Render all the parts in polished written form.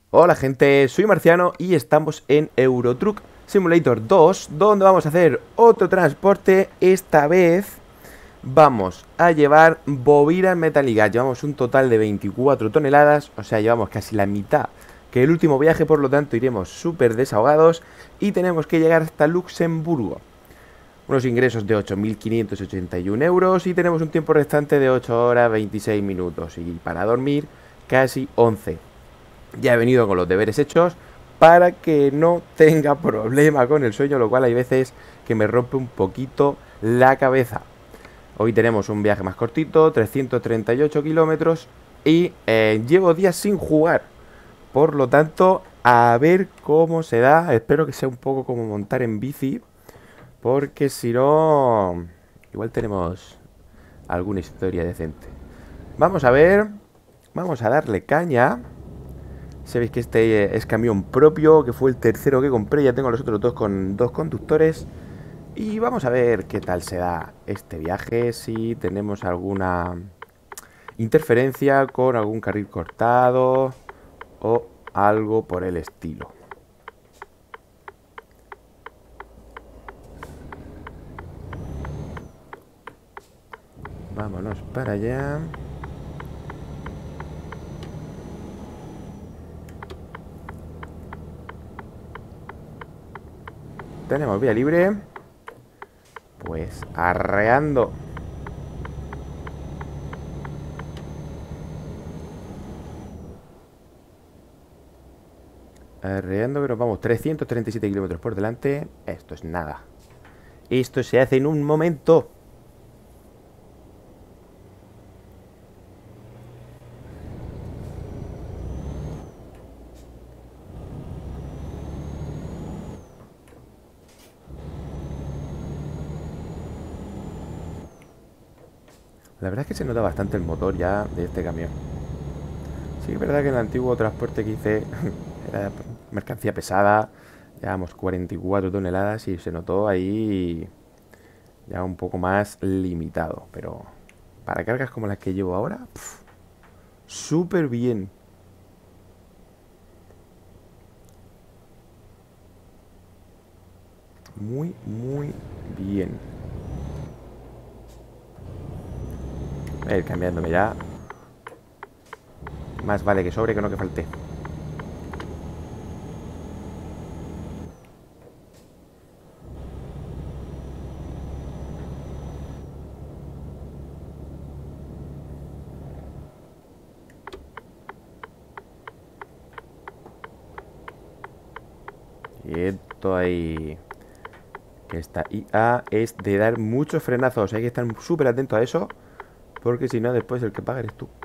Hola gente, soy Marciano y estamos en Euro Truck Simulator 2, donde vamos a hacer otro transporte. Esta vez vamos a llevar bobinas metálicas. Llevamos un total de 24 toneladas, o sea, llevamos casi la mitad que el último viaje, por lo tanto iremos súper desahogados y tenemos que llegar hasta Luxemburgo. Unos ingresos de 8.581 euros y tenemos un tiempo restante de 8 horas 26 minutos y para dormir casi 11. Ya he venido con los deberes hechos para que no tenga problema con el sueño, lo cual hay veces que me rompe un poquito la cabeza. Hoy tenemos un viaje más cortito, 338 kilómetros y llevo días sin jugar. Por lo tanto, a ver cómo se da. Espero que sea un poco como montar en bici, porque si no, igual tenemos alguna historia decente. Vamos a ver, vamos a darle caña. Sabéis que este es camión propio, que fue el tercero que compré. Ya tengo los otros dos con dos conductores. Y vamos a ver qué tal se da este viaje. Si tenemos alguna interferencia con algún carril cortado o algo por el estilo. Vámonos para allá. Tenemos vía libre. Pues arreando. Arreando que nos vamos 337 kilómetros por delante. Esto es nada. Esto se hace en un momento. La verdad es que se nota bastante el motor ya de este camión. Sí, es verdad que en el antiguo transporte que hice era mercancía pesada. Llevamos 44 toneladas y se notó ahí ya un poco más limitado. Pero para cargas como las que llevo ahora, súper bien. Muy, muy bien. Voy a ir cambiándome ya. Más vale que sobre que no que falte. Y esto ahí. Que esta IA es de dar muchos frenazos. Hay que estar súper atento a eso. Porque si no, después el que paga eres tú.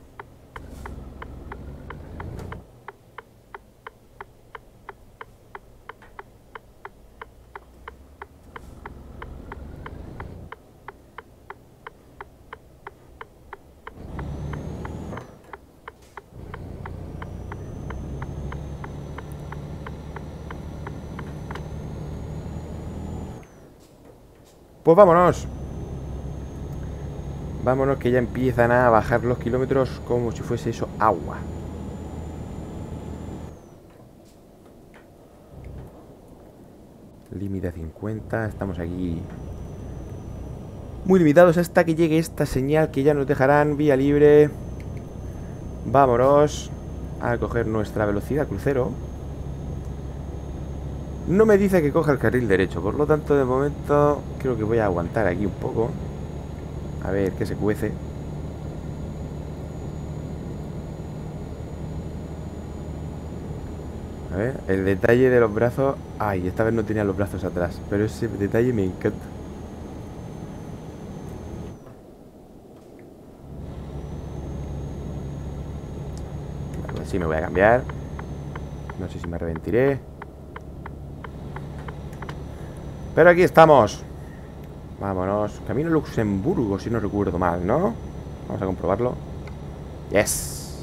Pues vámonos. Vámonos que ya empiezan a bajar los kilómetros como si fuese eso agua. Límite a 50. Estamos aquí muy limitados hasta que llegue esta señal que ya nos dejarán vía libre. Vámonos a coger nuestra velocidad crucero. No me dice que coja el carril derecho, por lo tanto de momento creo que voy a aguantar aquí un poco. A ver qué se cuece. A ver, el detalle de los brazos. Ay, esta vez no tenía los brazos atrás, pero ese detalle me encanta. Vale, pues sí, me voy a cambiar. No sé si me arrepentiré, pero aquí estamos. Vámonos. Camino a Luxemburgo, si no recuerdo mal, ¿no? Vamos a comprobarlo. Yes.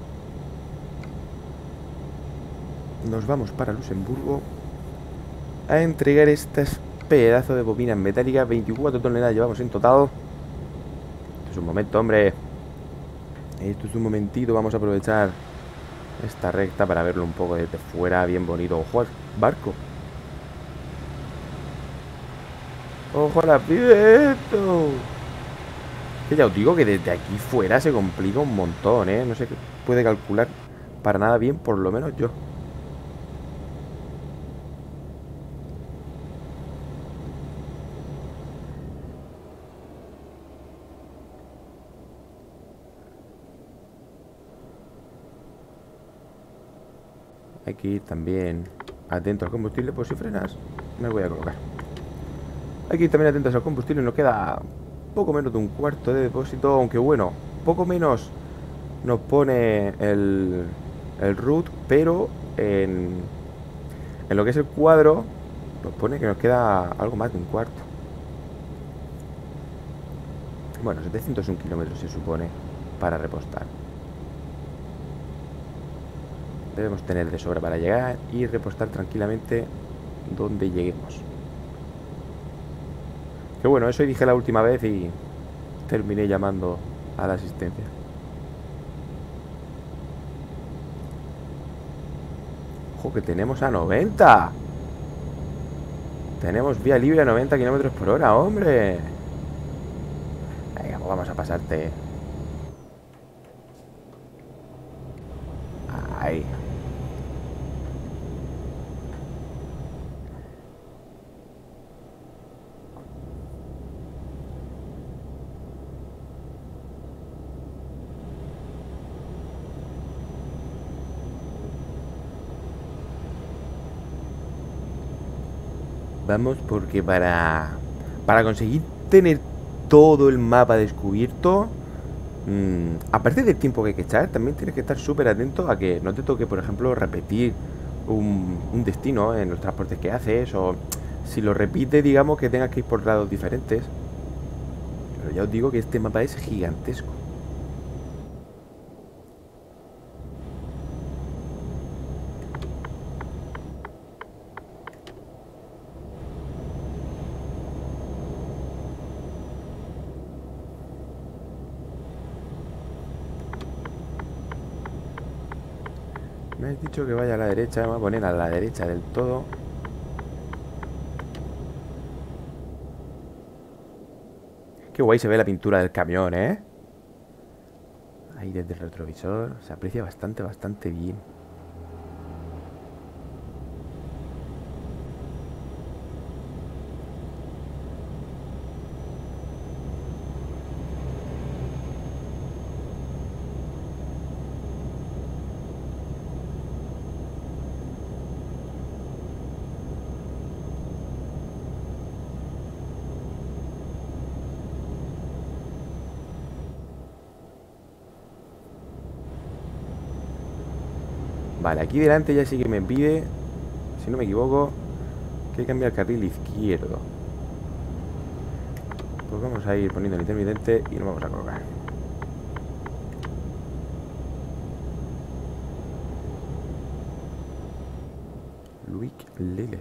Nos vamos para Luxemburgo a entregar estas pedazos de bobinas metálicas. 24 toneladas llevamos en total. Esto es un momento, hombre. Esto es un momentito, vamos a aprovechar esta recta para verlo un poco desde fuera, bien bonito. ¡Ojo al barco! ¡Ojo al aprieto! Que ya os digo que desde aquí fuera se complica un montón, ¿eh? No sé qué puede calcular para nada bien, por lo menos yo. Hay que ir también atento al combustible, por si frenas me voy a colocar. Hay que ir también atentos al combustible. Nos queda poco menos de un cuarto de depósito, aunque bueno, poco menos nos pone el root, pero en lo que es el cuadro nos pone que nos queda algo más de un cuarto. Bueno, 701 kilómetros se supone para repostar. Debemos tener de sobra para llegar y repostar tranquilamente donde lleguemos. Que bueno, eso dije la última vez y terminé llamando a la asistencia. ¡Ojo, que tenemos a 90! Tenemos vía libre a 90 kilómetros por hora, hombre. Venga, pues vamos a pasarte. Ahí. Vamos, porque para conseguir tener todo el mapa descubierto, aparte del tiempo que hay que echar, también tienes que estar súper atento a que no te toque, por ejemplo, repetir un destino en los transportes que haces, o si lo repites, digamos que tengas que ir por lados diferentes. Pero ya os digo que este mapa es gigantesco. Me has dicho que vaya a la derecha, me voy a poner a la derecha del todo. Qué guay se ve la pintura del camión, ¿eh? Ahí desde el retrovisor se aprecia bastante, bastante bien. Vale, aquí delante ya sí que me pide, si no me equivoco, que cambie el carril izquierdo. Pues vamos a ir poniendo el intermitente y nos vamos a colocar. Luik Lele.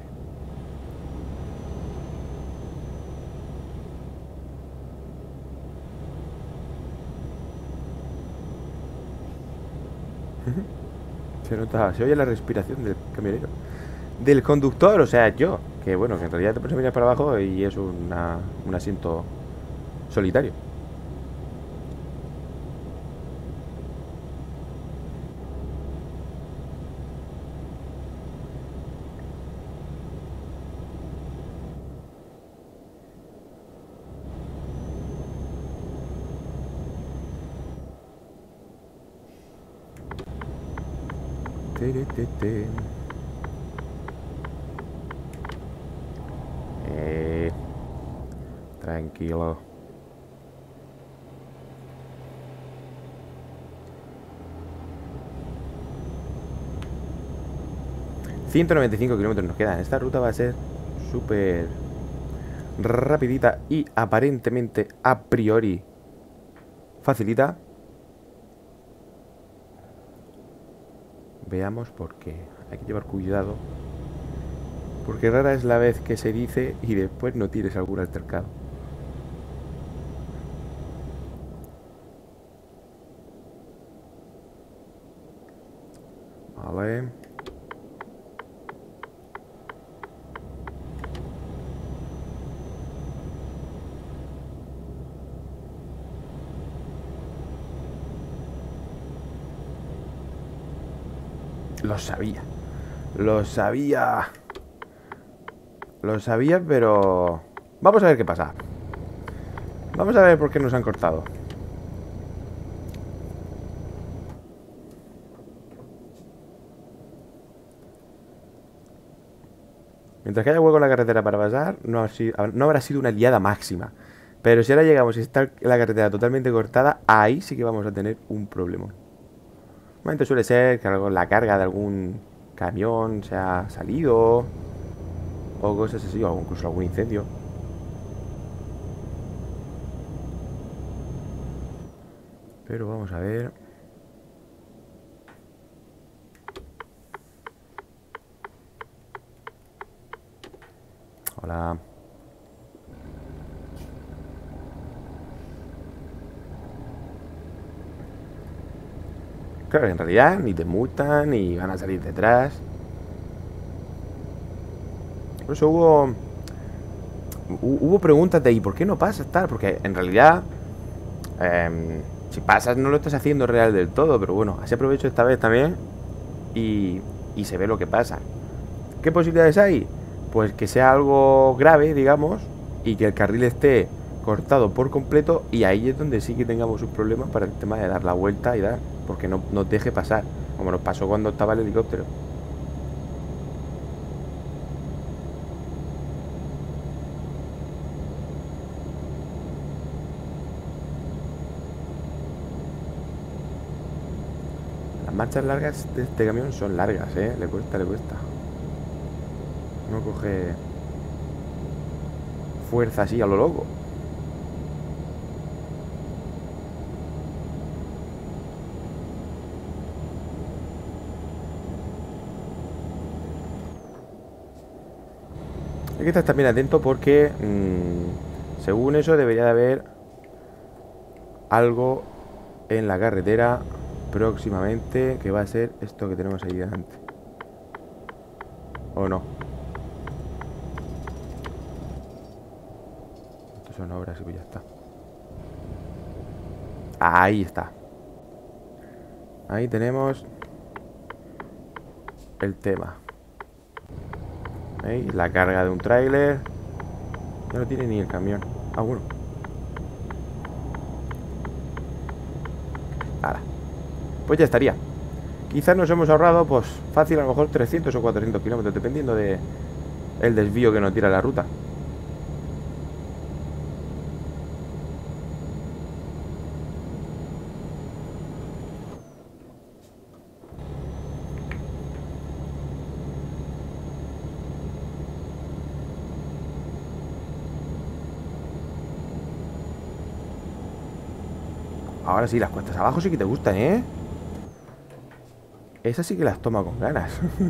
Se nota, se oye la respiración del camionero. Del conductor, o sea, yo. Que bueno, que en realidad te pones a mirar para abajo y es un asiento solitario. Te. Tranquilo. ...195 kilómetros nos quedan. Esta ruta va a ser súper rapidita y aparentemente a priori facilita. Veamos por qué. Hay que llevar cuidado, porque rara es la vez que se dice y después no tires algún altercado. Vale. Lo sabía. Lo sabía. Lo sabía, pero... Vamos a ver qué pasa. Vamos a ver por qué nos han cortado. Mientras que haya hueco en la carretera para pasar, no habrá sido una liada máxima. Pero si ahora llegamos y está la carretera totalmente cortada, ahí sí que vamos a tener un problema. Normalmente suele ser que la carga de algún camión se ha salido o cosas así, o incluso algún incendio. Pero vamos a ver. Hola. Claro, en realidad ni te multan ni van a salir detrás. Por eso hubo preguntas de ¿y por qué no pasas tal? Porque en realidad si pasas no lo estás haciendo real del todo. Pero bueno, así aprovecho esta vez también y se ve lo que pasa. ¿Qué posibilidades hay? Pues que sea algo grave, digamos, y que el carril esté cortado por completo, y ahí es donde sí que tengamos un problema para el tema de dar la vuelta y dar, porque no nos deje pasar, como nos pasó cuando estaba el helicóptero. Las marchas largas de este camión son largas, le cuesta, le cuesta. No coge fuerza así a lo loco. Hay que estar también atento porque según eso debería de haber algo en la carretera próximamente, que va a ser esto que tenemos ahí delante. ¿O no? Estos son obras y pues ya está. Ahí está. Ahí tenemos el tema. ¿Veis? La carga de un tráiler. Ya no tiene ni el camión. Ah, bueno. Ahora. Pues ya estaría. Quizás nos hemos ahorrado, pues fácil, a lo mejor 300 o 400 kilómetros, dependiendo de el desvío que nos tira la ruta. Ahora sí, las cuestas abajo sí que te gustan, ¿eh? Esas sí que las toma con ganas.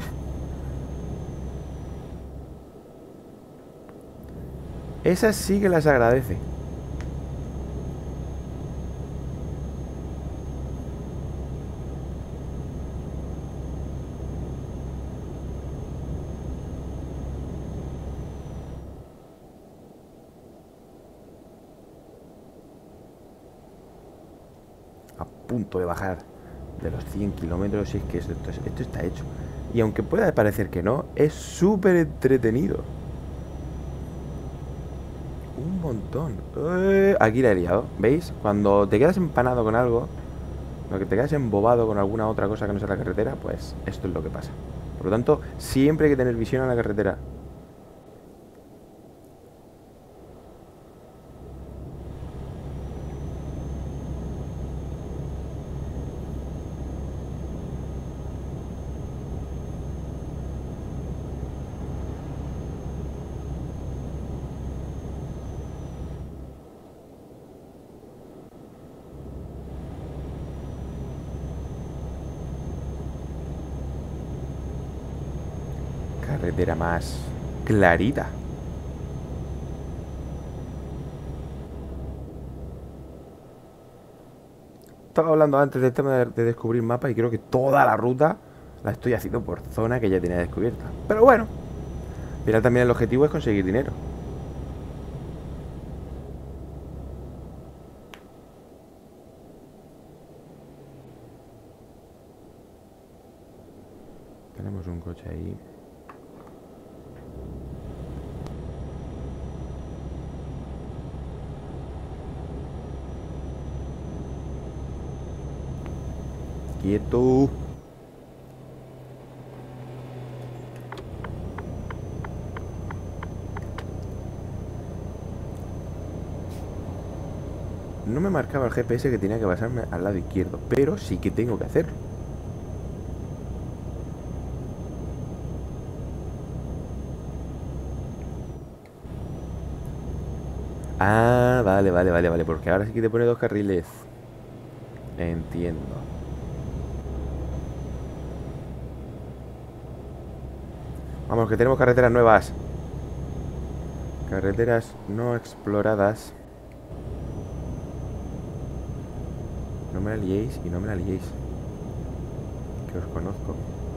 Esas sí que las agradece. A punto de bajar de los 100 kilómetros. Y es que esto está hecho. Y aunque pueda parecer que no, es súper entretenido. Un montón. Aquí la he liado. ¿Veis? Cuando te quedas empanado con algo, lo que te quedas embobado con alguna otra cosa que no sea la carretera, pues esto es lo que pasa. Por lo tanto, siempre hay que tener visión a la carretera. Carretera más clarita. Estaba hablando antes del tema de descubrir mapas y creo que toda la ruta La estoy haciendo por zona que ya tenía descubierta. Pero bueno, al final también el objetivo es conseguir dinero. Tenemos un coche ahí. Quieto. No me marcaba el GPS que tenía que pasarme al lado izquierdo, pero sí que tengo que hacerlo. Ah, vale, porque ahora sí que te pone dos carriles. Entiendo. Vamos, que tenemos carreteras nuevas. Carreteras no exploradas. No me la liéis y no me la liéis. Que os conozco.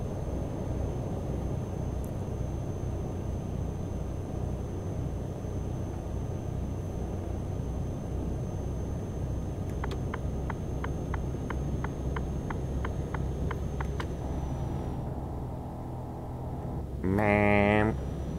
Man.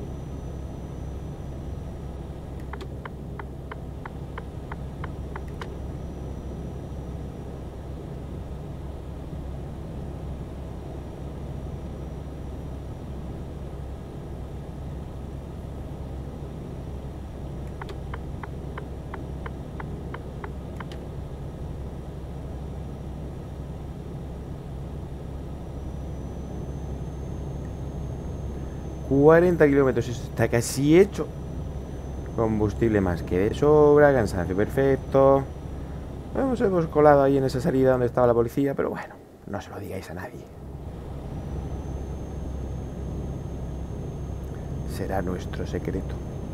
...40 kilómetros, eso está casi hecho. Combustible más que de sobra, cansancio perfecto. Nos hemos colado ahí en esa salida donde estaba la policía, pero bueno, no se lo digáis a nadie. Será nuestro secreto.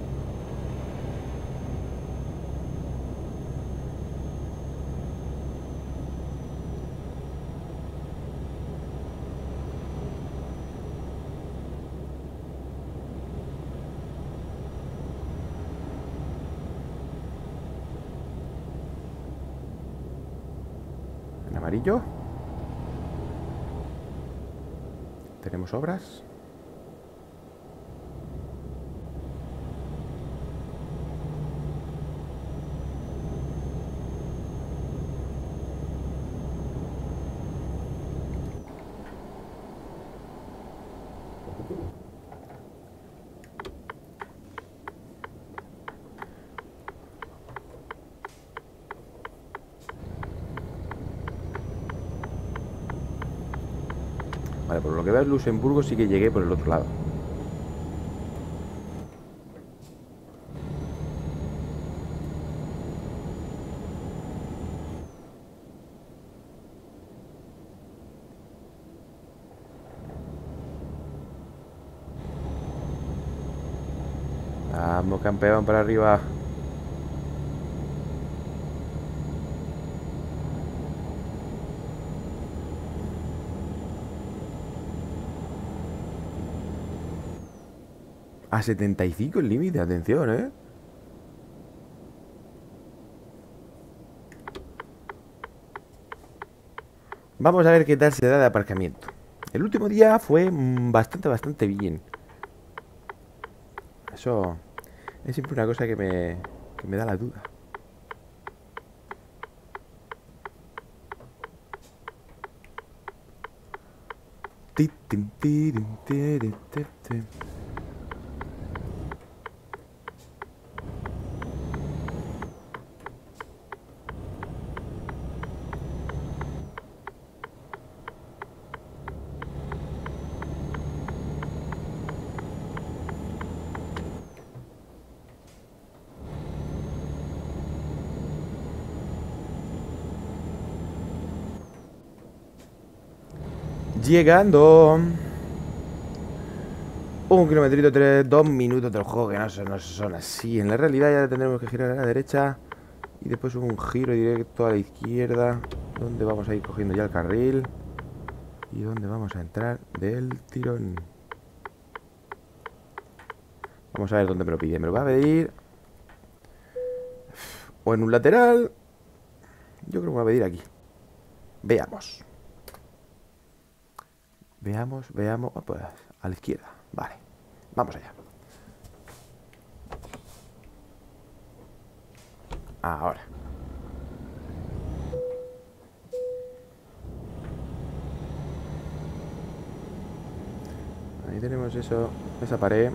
En amarillo. Tenemos obras. Vale, por lo que veo en Luxemburgo sí que llegué por el otro lado. Vamos, campeón, para arriba. A 75 el límite, atención, ¿eh? Vamos a ver qué tal se da de aparcamiento. El último día fue bastante bien. Eso es siempre una cosa que me da la duda. Ti, tin, tirin, tiri, ti, ti. Llegando. Un kilometrito, 2 minutos del juego, que no son así. En la realidad ya tendremos que girar a la derecha y después un giro directo a la izquierda, donde vamos a ir cogiendo ya el carril. aquí donde vamos a entrar del tirón. Vamos a ver dónde me lo pide. Me lo va a pedir o en un lateral. Yo creo que me va a pedir aquí. Veamos. Veamos. Oh, pues a la izquierda. Vale. Vamos allá. Ahora. Ahí tenemos eso. Esa pared.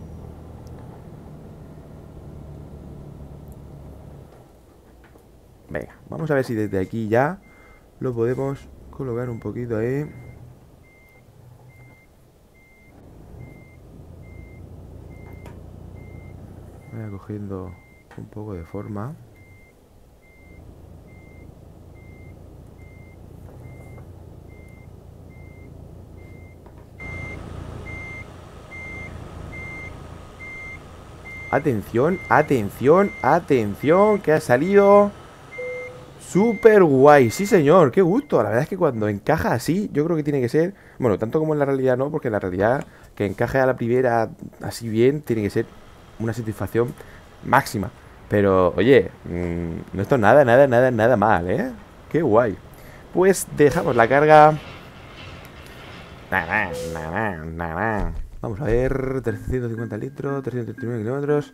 Venga, vamos a ver si desde aquí ya lo podemos colocar un poquito ahí. Voy cogiendo un poco de forma. Atención, atención, atención, que ha salido súper guay. Sí, señor, qué gusto. La verdad es que cuando encaja así, yo creo que tiene que ser, bueno, tanto como en la realidad no, porque en la realidad que encaje a la primera así bien, tiene que ser una satisfacción máxima. Pero, oye, no está nada mal, ¿eh? Qué guay. Pues dejamos la carga. Vamos a ver, 350 litros, 339 kilómetros,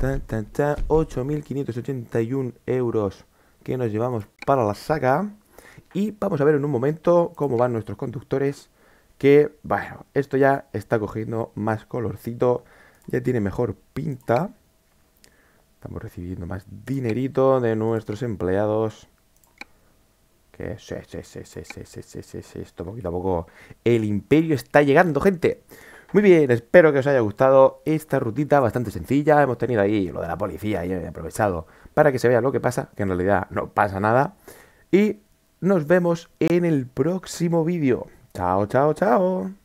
8.581 euros que nos llevamos para la saca. Y vamos a ver en un momento cómo van nuestros conductores, que, bueno, esto ya está cogiendo más colorcito, ya tiene mejor pinta. Estamos recibiendo más dinerito de nuestros empleados. Que sí, esto poquito a poco el imperio está llegando, gente. Muy bien, espero que os haya gustado esta rutita bastante sencilla. Hemos tenido ahí lo de la policía y he aprovechado para que se vea lo que pasa, que en realidad no pasa nada. Y nos vemos en el próximo vídeo. Chao, chao, chao.